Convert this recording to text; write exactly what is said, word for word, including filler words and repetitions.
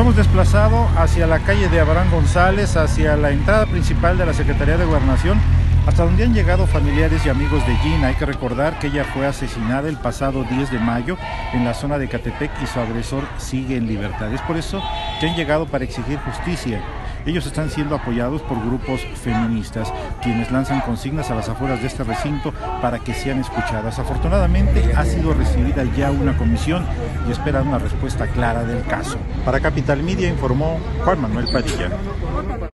hemos desplazado hacia la calle de Abraham González, hacia la entrada principal de la Secretaría de Gobernación, hasta donde han llegado familiares y amigos de Gina. Hay que recordar que ella fue asesinada el pasado diez de mayo en la zona de Ecatepec y su agresor sigue en libertad. Es por eso que han llegado para exigir justicia. Ellos están siendo apoyados por grupos feministas, quienes lanzan consignas a las afueras de este recinto para que sean escuchadas. Afortunadamente ha sido recibida ya una comisión y esperan una respuesta clara del caso. Para Capital Media informó Juan Manuel Padilla.